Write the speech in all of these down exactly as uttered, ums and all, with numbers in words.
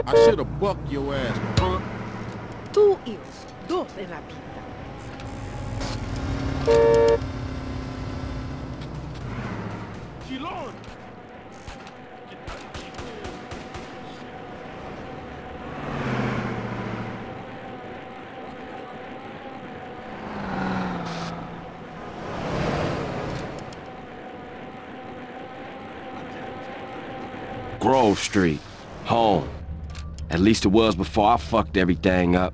I should've bucked your ass, punk. Tú y los dos en la pinta. Chilón! Grove Street. Home. At least it was before I fucked everything up.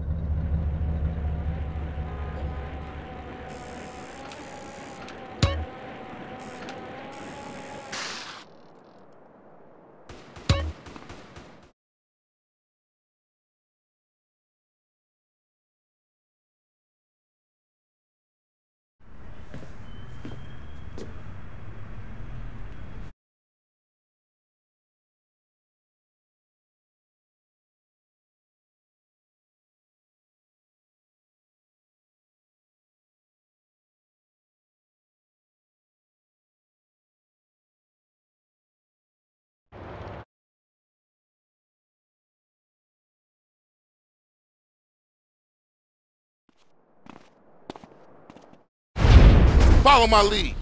Follow my lead.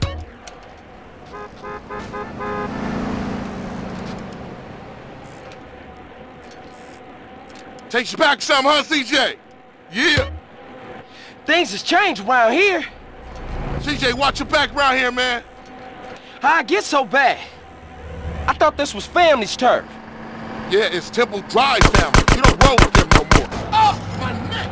Takes you back some, huh, C J? Yeah. Things has changed around here. C J, watch your back around here, man. How'd I get so bad? I thought this was family's turf. Yeah, it's Temple Drive family. You don't roll with them no more. Oh, my neck!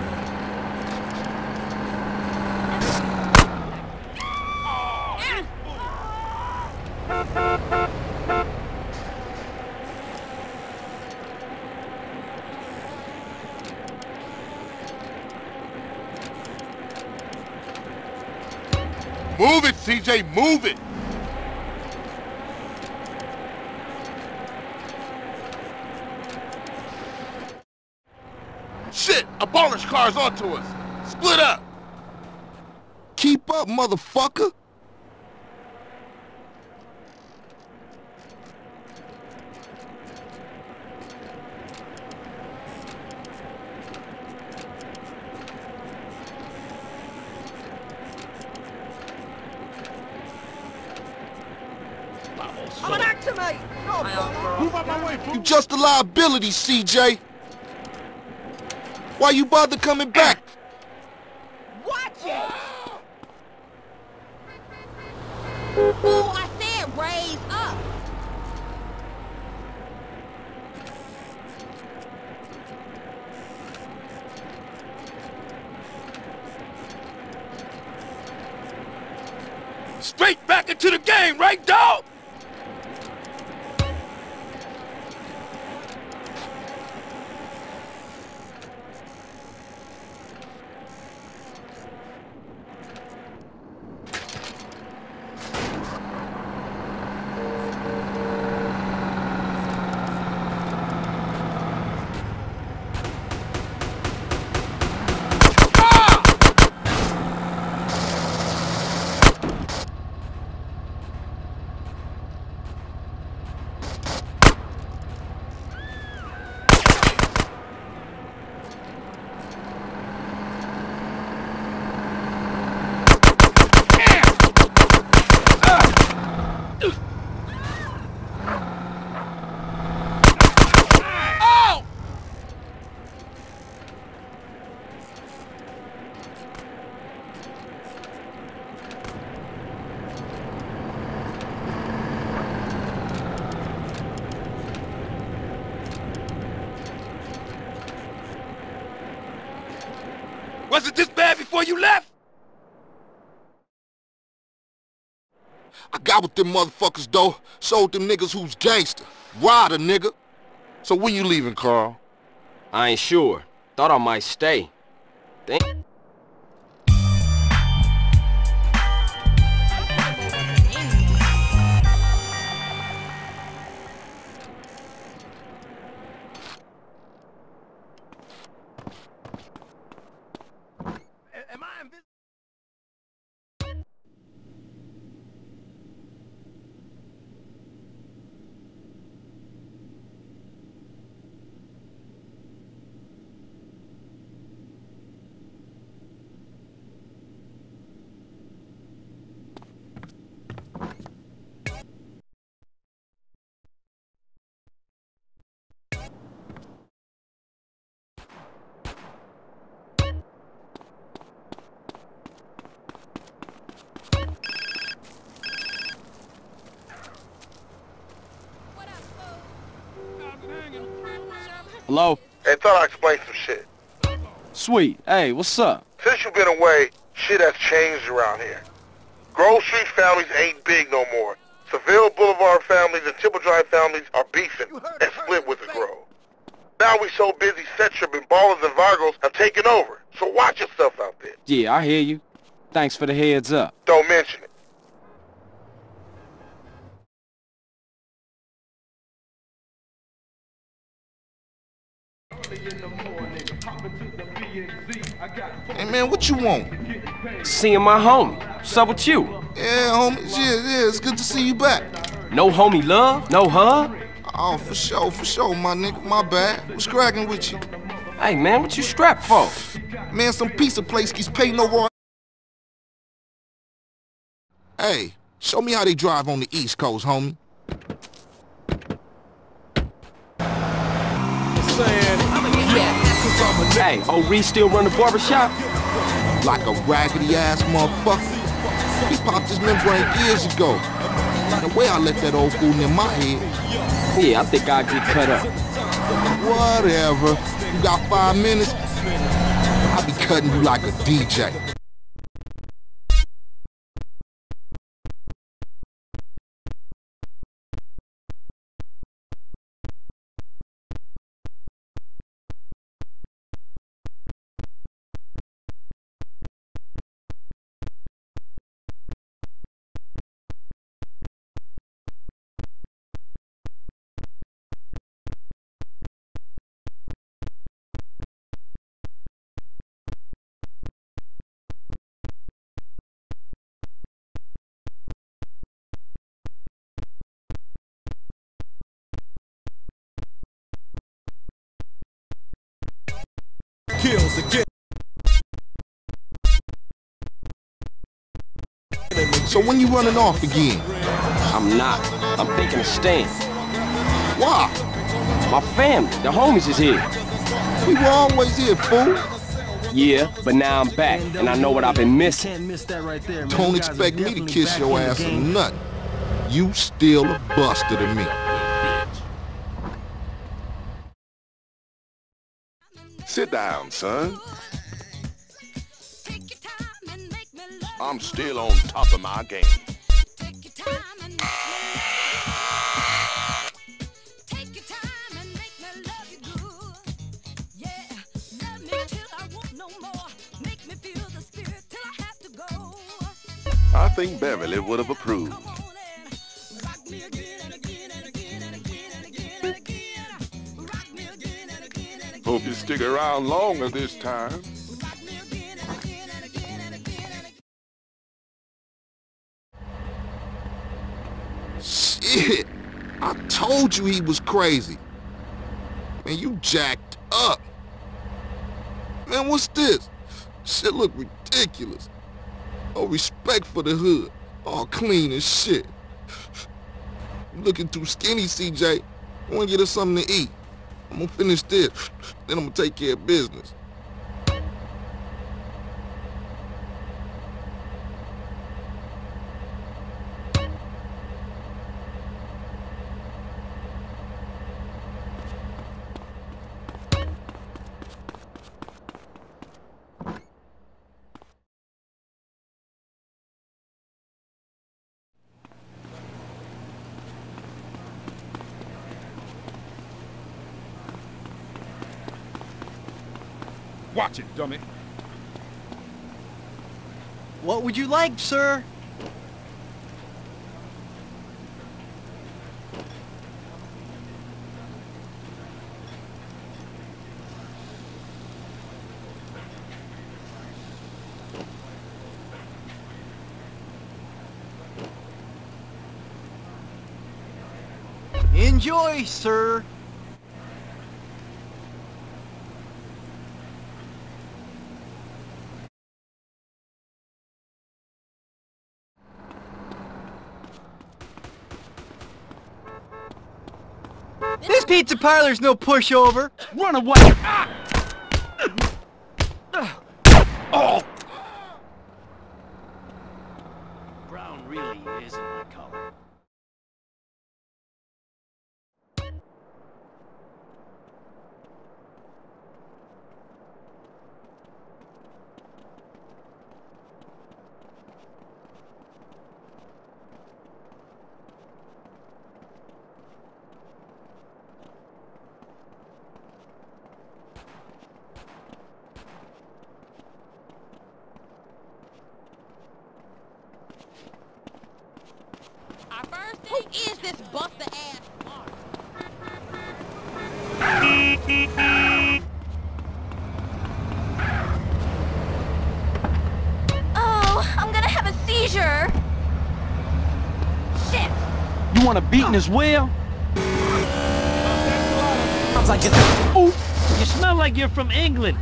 Move it, C J, move it! Shit, a baller's car's onto us. Split up! Keep up, motherfucker! I'm an actor, mate! No, Move out my way, fool. You just a liability, C J. Why you bother coming back? Watch it! Fool, I said raise up! Straight back into the game, right, dog? Was it this bad before you left? I got with them motherfuckers, though. Sold them niggas who's gangster. Rider, nigga. So when you leaving, Carl? I ain't sure. Thought I might stay. Think... Am I invisible? Hello? Hey, thought I'd explain some shit. Sweet. Hey, what's up? Since you've been away, shit has changed around here. Grove Street families ain't big no more. Seville Boulevard families and Temple Drive families are beefing and split with the Grove. Now we so busy, Setchup and Ballers and Vargos have taken over. So watch yourself out there. Yeah, I hear you. Thanks for the heads up. Don't mention it. Hey, man, what you want? Seeing my homie. What's up with you? Yeah, homie. Yeah, yeah, it's good to see you back. No homie love? No hug? Oh, for sure, for sure, my nigga. My bad. What's cracking with you? Hey, man, what you strapped for? Man, some pizza place keeps paying no royalties. Hey, show me how they drive on the East Coast, homie. Hey, old Reese still run the barbershop? Like a raggedy-ass motherfucker. He popped his membrane years ago. The way I let that old fool in my head. Yeah, I think I'll get cut up. Whatever. You got five minutes? I'll be cutting you like a D J. Kills again. So when you running off again? I'm not. I'm thinking of staying. Why? My family, the homies is here. We were always here, fool. Yeah, but now I'm back, and I know what I've been missing. Can't miss that right there, man. Don't You guys expect are me to definitely kiss back your in the ass or game. nothing. You still a buster to me. Sit down, son. I'm still on top of my game. I think Beverly would have approved. Hope you stick around longer this time. Shit! I told you he was crazy. Man, you jacked up. Man, what's this? Shit look ridiculous. No respect for the hood. All clean as shit. You looking too skinny, C J. I wanna get us something to eat. I'm gonna finish this, then I'm gonna take care of business. Watch it, dummy. What would you like, sir? Enjoy, sir. This pizza parlor's no pushover. Run away! Ah! Oh! Brown really isn't my color. this buster ass mark. Oh, I'm gonna have a seizure. Shit. You want a beating as well? Ooh, you smell like you're from England.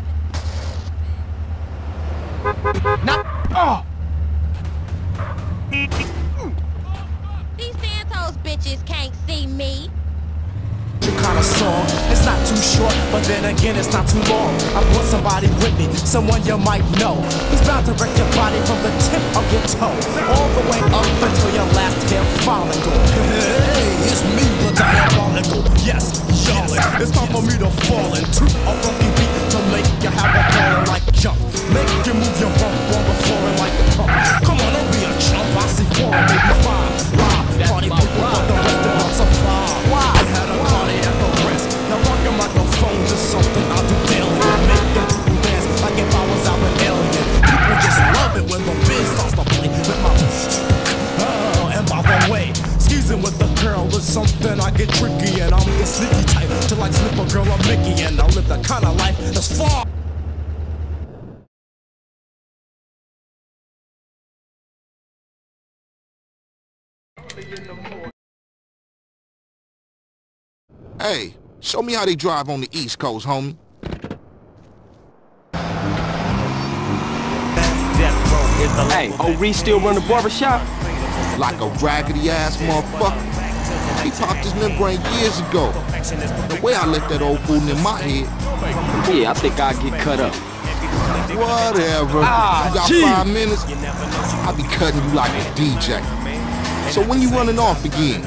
Not. Oh. These Santos bitches can't see me. Kind of song, it's not too short, but then again it's not too long. I brought somebody with me, someone you might know, who's bound to wreck your body from the tip of your toe all the way up until your last hair follicle. Hey, it's me, the diabolical. Yes, Charlotte, it's time for me to fall into a funky beat to make you have a ball like jump. Make you move your bump on the floor and like a pump. Come on, don't be a chump. I see four, maybe five. Rob, party people, but the rest of us are fly. Why? Had a cardiac arrest. Now rockin' microphones is something I do daily. Make them people dance like if I was out an alien. People just love it when the biz starts to play with my. Oh, and by the way, skeezing with the girl is something I get tricky, and I'm the sneaky type to like slip a girl a Mickey, and I live the kind of life that's far. Hey, show me how they drive on the East Coast, homie. Hey, old Reese still run the barbershop? Like a raggedy-ass motherfucker. He popped his membrane years ago. The way I let that old fool in my head. Yeah, I think I'll get cut up. Whatever. Ah, you got gee. five minutes? I'll be cutting you like a D J. So when you running off again?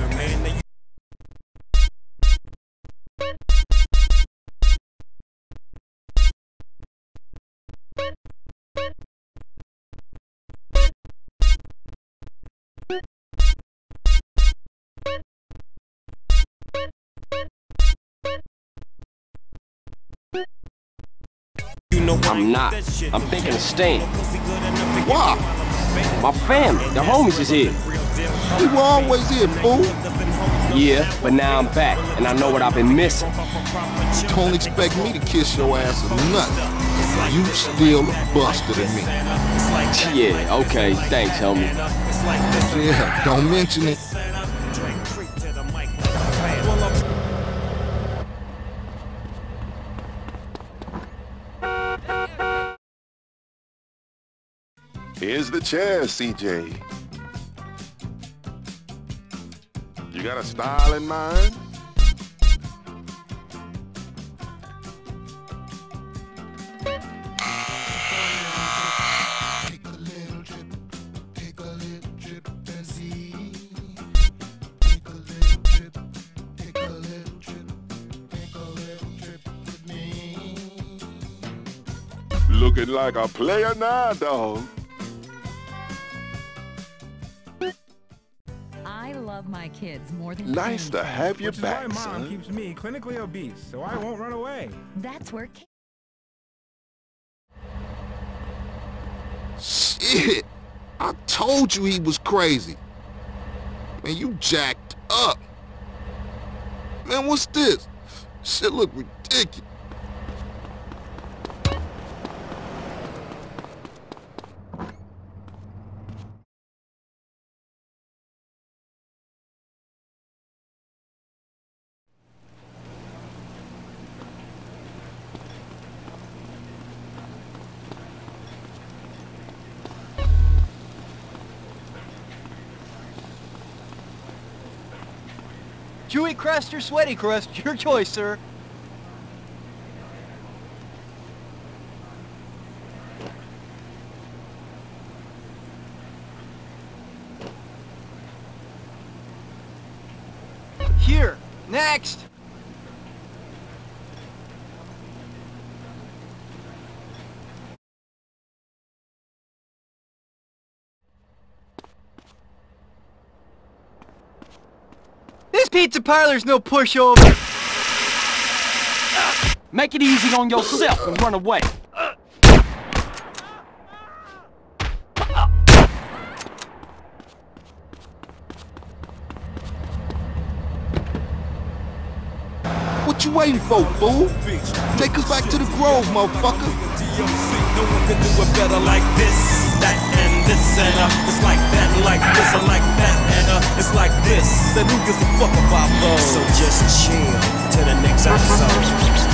I'm not. I'm thinking of staying. Why? My family, the homies is here. We were always here, fool. Yeah, but now I'm back, and I know what I've been missing. Don't expect me to kiss your ass or nothing. You still a buster to me. Yeah, okay, thanks, homie. Yeah, don't mention it. Here's the chair, C J. You got a style in mind? Take a little trip, take a little trip and see. Take a little trip, take a little trip, take a little trip with me. Looking like a player now, dog. I love my kids more than Nice to have you Which back, is why Mom son. keeps me clinically obese, so I won't run away. That's where ki- Shit! I told you he was crazy. Man, you jacked up. Man, what's this? Shit look ridiculous. Chewy crust or sweaty crust, your choice, sir. Here, next. This pizza parlor's no pushover. Make it easy on yourself and run away. What you waiting for, fool? Take us back to the Grove, motherfucker. No one can do it better like this, that, and this, and uh, it's like that, like this, and like that, and uh, it's like this. Then who gives a fuck about those? So just chill till the next episode.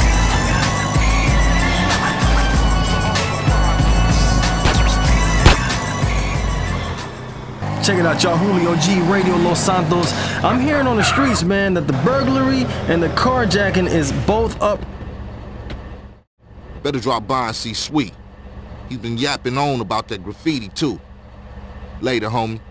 Check it out, y'all. Julio G, Radio Los Santos. I'm hearing on the streets, man, that the burglary and the carjacking is both up. Better drop by and see Sweet. He's been yapping on about that graffiti, too. Later, homie.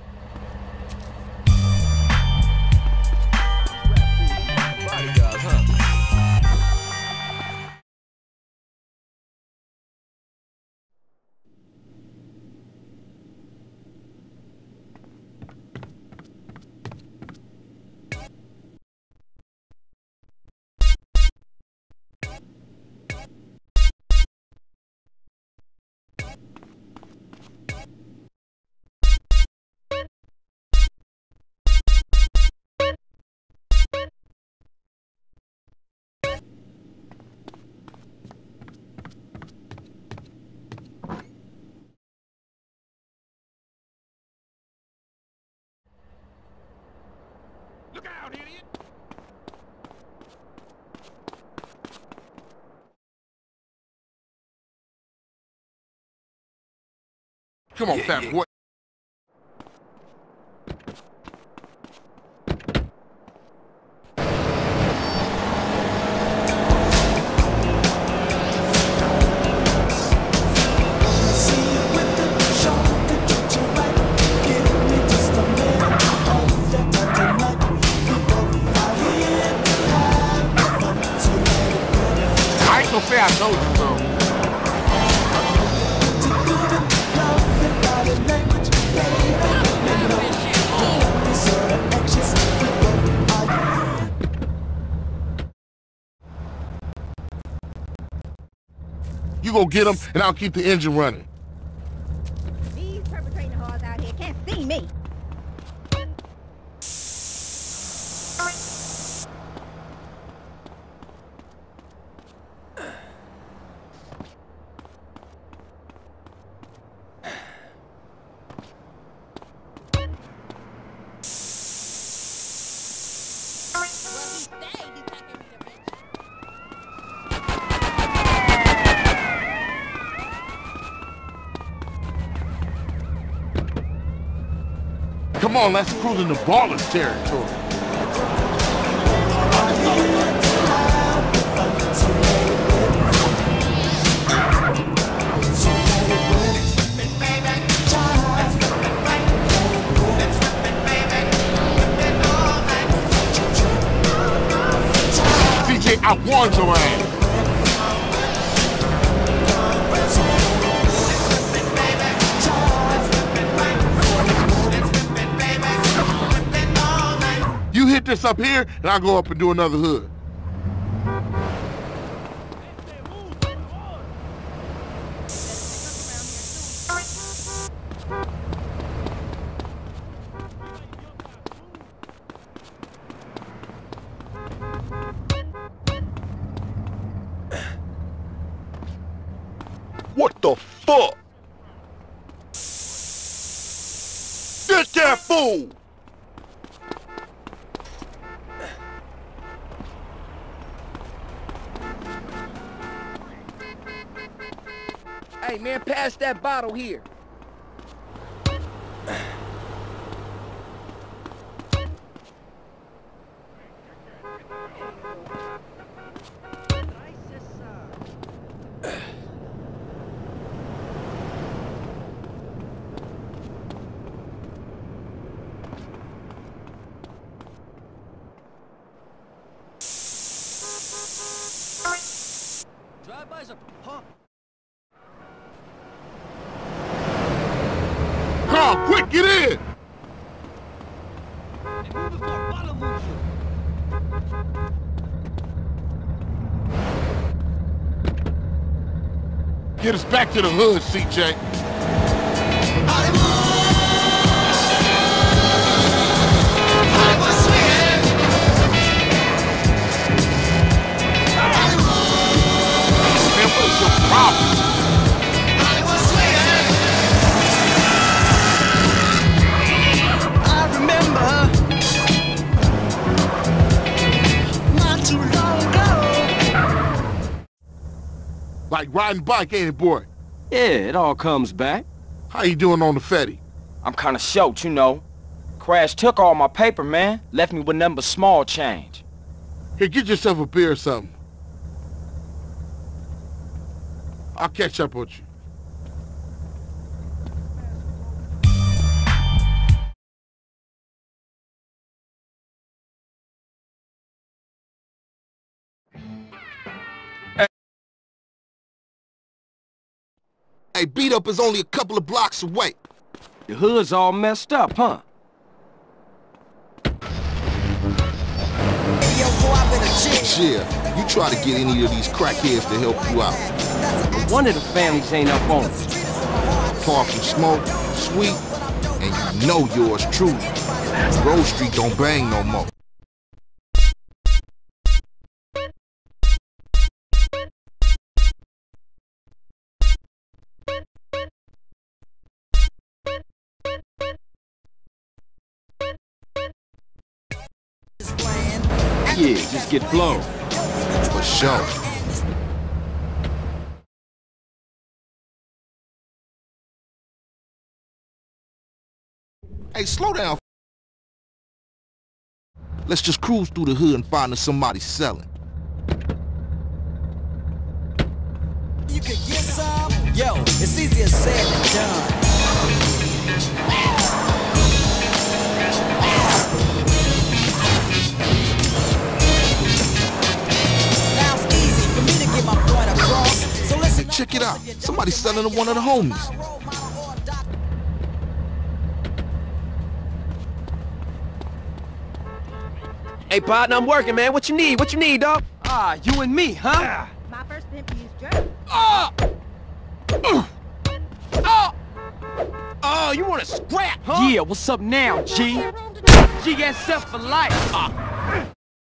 Look out, idiot! Come on, yeah, fat yeah. boy. I told you so. You go get him, and I'll keep the engine running. These perpetrating hard out here can't see me. Come on, let's cruise into Ballas territory. C J, I warned your ass. Hit this up here, and I'll go up and do another hood. What the fuck? Get that fool! Hey, man, pass that bottle here. Drive-bys are pump. Carl, quick, get in! And move before Bala moves you. Get us back to the hood, C J. like riding bike, ain't it, boy? Yeah, it all comes back. How you doing on the Fetty? I'm kinda short, you know. Crash took all my paper, man. Left me with nothing but small change. Here, get yourself a beer or something. I'll catch up with you. Hey, Beat Up is only a couple of blocks away. The hood's all messed up, huh? Yeah, you try to get any of these crackheads to help you out. One of the families ain't up on it. Far from Smoke, Sweet, and you know yours truly. Grove Street don't bang no more. Yeah, just get blown. For sure. Hey, slow down. Let's just cruise through the hood and find us somebody selling. You could get some? Yo, it's easier said than done. Hey, check it out. Somebody's selling to one of the homies. Hey, partner, I'm working, man. What you need? What you need, dog? Ah, you and me, huh? Ah. My first pimp used jerk. Oh! Uh. Oh! Oh, you want to scrap, huh? Yeah, what's up now, G? G got stuff for life. Uh.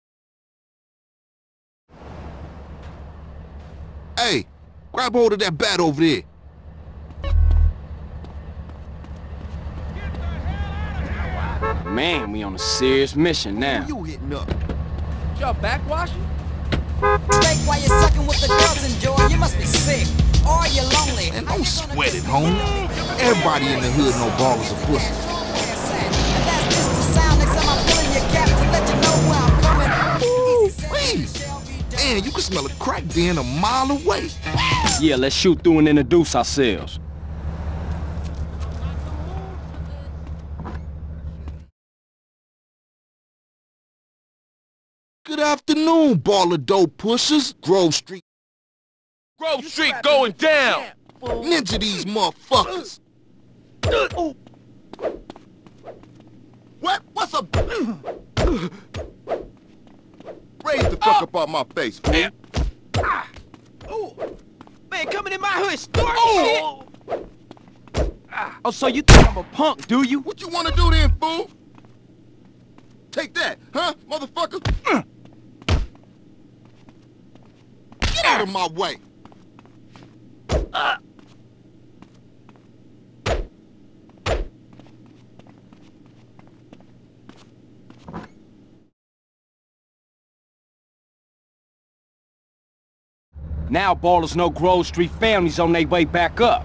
Hey, grab hold of that bat over there. Man, we on a serious mission now. Who you hitting up? Y'all backwashing? Straight while you're sucking with the girls enjoy. You must be sick. Or you're lonely. And don't sweat it, homie. Everybody in the hood know ballers are pussy. And that's just the sound next time I'm pulling your cap to let you know where I'm coming. Ooh, please. Man, you can smell a crack den a mile away. Yeah, let's shoot through and introduce ourselves. Good afternoon, baller dope pushers. Grove Street. Grove Street going down! Ninja these motherfuckers. What? What's up? Raise the fuck up on my face, fool. Ah. Oh. Man, coming in my hood, start oh. shit! Ah. Oh, so you think I'm a punk, do you? What you wanna do then, fool? Take that, huh, motherfucker? Uh. Get out of my way. Uh. Now ballers know Grove Street families on their way back up.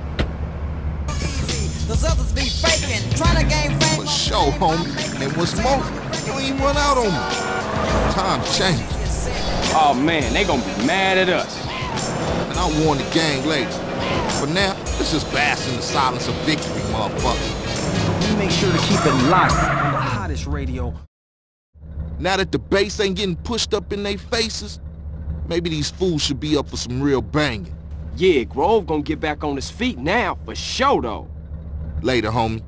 Those others be faking, trying to gain fame. For sure, homie. And what's more, you ain't run out on me. Times change. Oh man, they gonna be mad at us. And I'll warn the gang later. For now, let's just bask in the silence of victory, motherfucker. We make sure to keep it locked on the hottest radio. Now that the bass ain't getting pushed up in their faces, maybe these fools should be up for some real banging. Yeah, Grove gonna get back on his feet now, for sure though. Later, homie.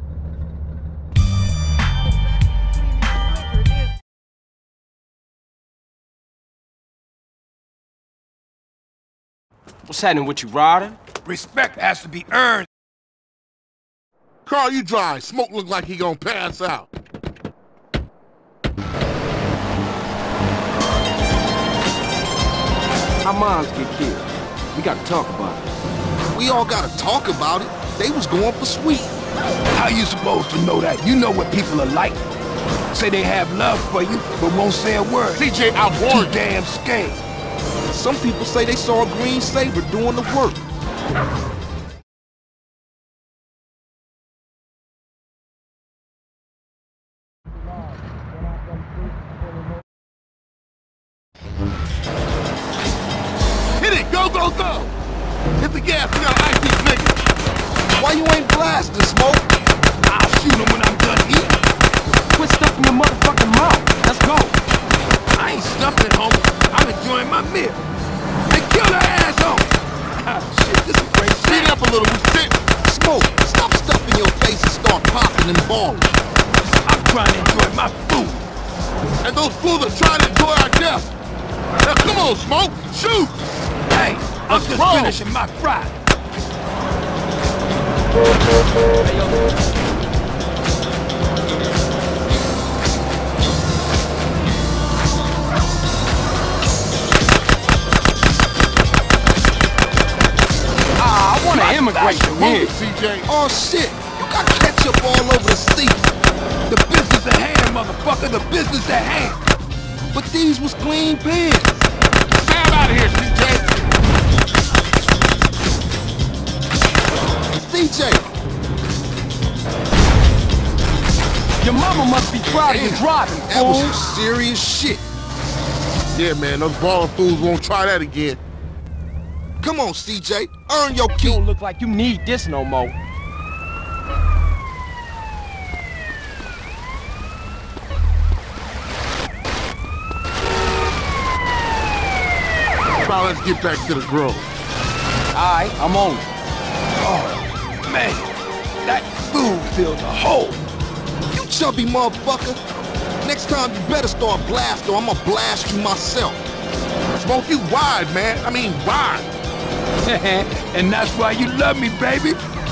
What's happening with you, Ryder? Respect has to be earned. Carl, you dry. Smoke look like he gonna pass out. Our moms get killed. We gotta talk about it. We all gotta talk about it. They was going for Sweet. How you supposed to know that? You know what people are like. Say they have love for you, but won't say a word. C J, I warned you. Too damn scared. Some people say they saw a green saber doing the work. Hit it! Go, go, go! Hit the gas, we gotta ice these niggas. Why you ain't blasting, Smoke? I'll shoot them when I'm done eating. Quit stuffing your motherfucking mouth. Let's go. I ain't stuffing, homie. I'm enjoying my meal. Hey, kill that asshole! Ah, shit, this is great. Speed up a little, we sit. Smoke, stop stuffing your face and start popping and balling. I'm trying to enjoy my food. And those fools are trying to enjoy our death. Now come on, Smoke, shoot! Hey, I'm Let's just roll. finishing my fry. Ah, I want to immigrate from here. C J. Oh shit, you got ketchup all over the seat. The business at hand, motherfucker, the business at hand. But these was clean pins. Stab out of here, C J. C J. Your mama must be proud of you driving, That was fool. some serious shit. Yeah, man, those baller fools won't try that again. Come on, C J, earn your You keep. don't look like you need this no more. Now let's get back to the grove. Alright, I'm on it. Oh, man, that food fills a hole. You chubby motherfucker. Next time you better start blasting or I'ma blast you myself. Smoke, you wide, man. I mean, wide. And that's why you love me, baby.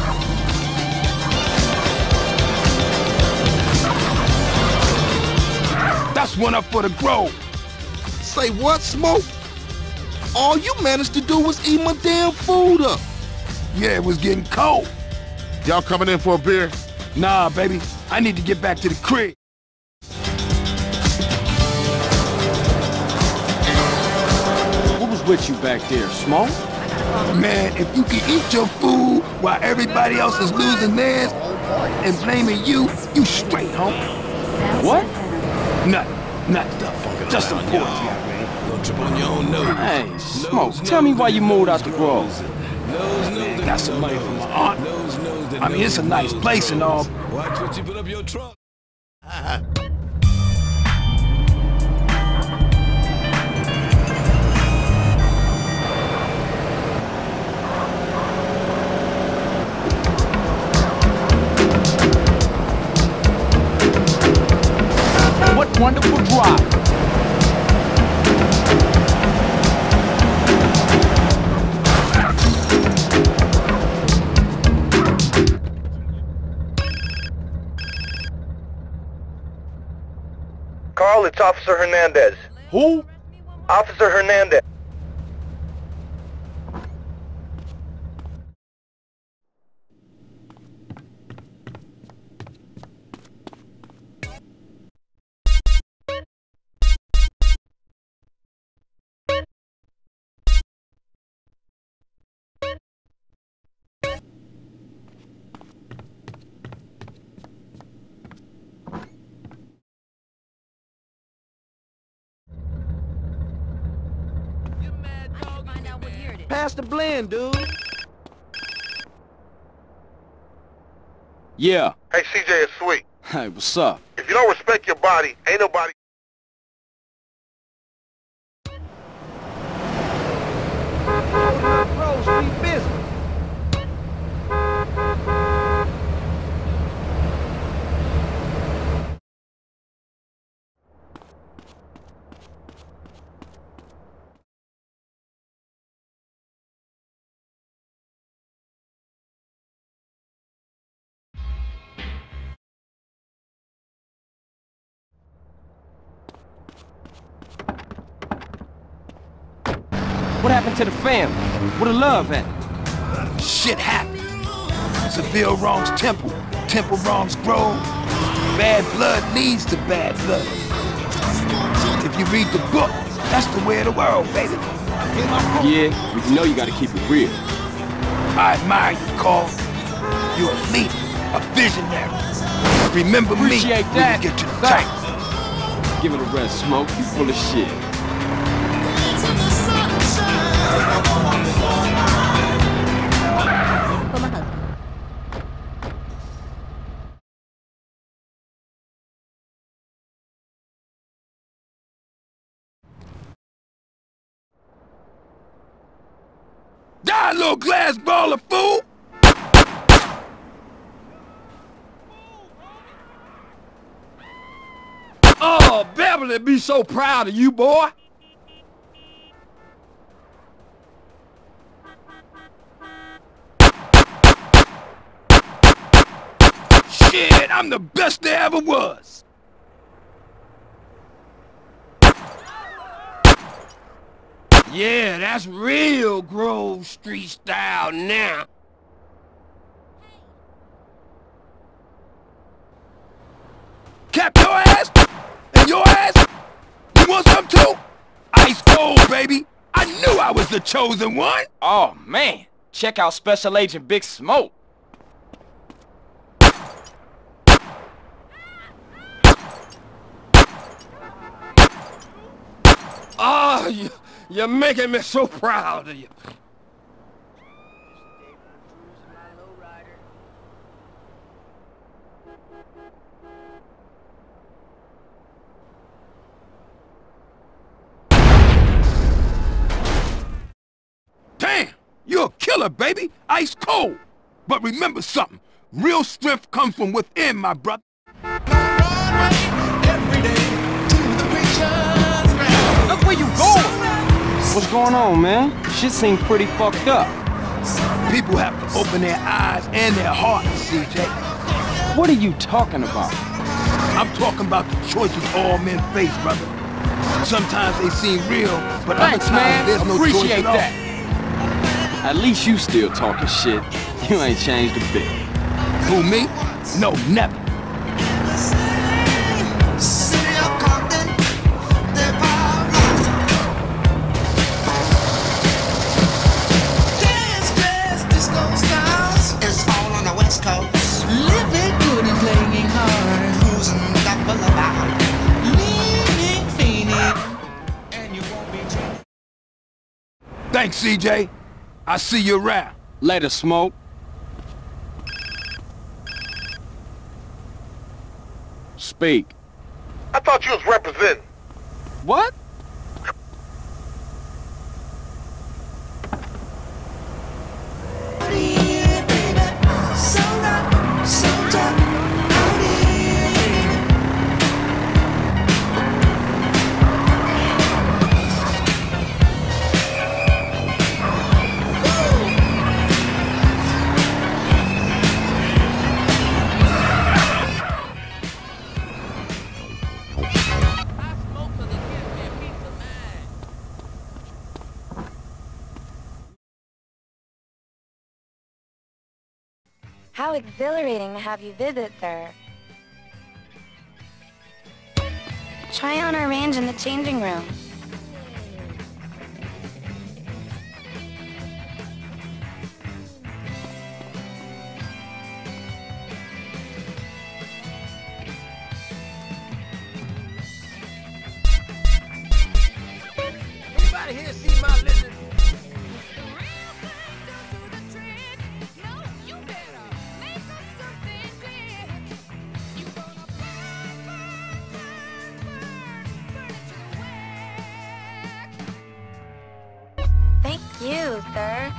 That's one up for the grove. Say what, Smoke? All you managed to do was eat my damn food up. Yeah, it was getting cold. Y'all coming in for a beer? Nah, baby. I need to get back to the crib. What was with you back there, Smoke? Man, if you can eat your food while everybody else is losing theirs and blaming you, you straight, homie. What? Nothing. Nothing. Just some poetry, man. Hey, Smoke, tell me why you moved out the grove. Man, got some money from my aunt. I mean, it's a nice place and all. Watch what you put up your trunk. What wonderful drive. Carl, it's Officer Hernandez. Who? Officer Hernandez. Pass the blend, dude. Yeah. Hey, C J, it's Sweet. Hey, what's up? If you don't respect your body, ain't nobody... Grove Street business. What happened to the family? Where the love at? Shit happened. Seville wrongs Temple. Temple wrongs Grove. Bad blood leads to bad blood. If you read the book, that's the way of the world, baby. Yeah, but you know you gotta keep it real. I admire you, Carl. You're a leader, a visionary. Remember Appreciate me that. when you get to the Thanks. top. Give it a rest, Smoke. You full of shit. Die, little glass ball of fool! Oh, Beverly be so proud of you, boy. Shit, I'm the best there ever was. Yeah, that's real Grove Street style now. Cap your ass? And your ass? You want some too? Ice cold, baby. I knew I was the chosen one. Oh, man. Check out Special Agent Big Smoke. Oh, you, you're making me so proud of you. Damn, you're a killer, baby. Ice cold. But remember something. Real strength comes from within, my brother. Look where you going! What's going on, man? Shit seems pretty fucked up. People have to open their eyes and their hearts, C J. What are you talking about? I'm talking about the choices all men face, brother. Sometimes they seem real, but Thanks, other times man. there's no Appreciate choice at all. that. At least you still talking shit. You ain't changed a bit. Who, me? No, never. Thanks, C J. I see you around. Later, Smoke. Speak. I thought you was representing. What? How exhilarating to have you visit, sir. Try on our range in the changing room. Anybody here see my lizard? Thank you, sir.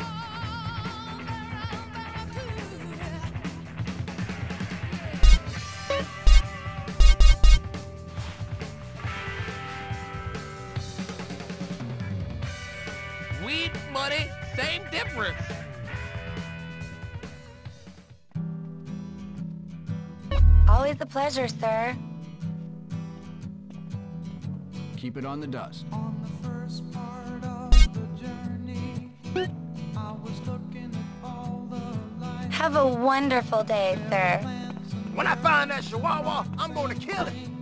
Weed, money, same difference. Always a pleasure, sir. Keep it on the dust. On the first part of the journey, I was looking at all the lights. Have a wonderful day, sir. When I find that chihuahua, I'm gonna kill it.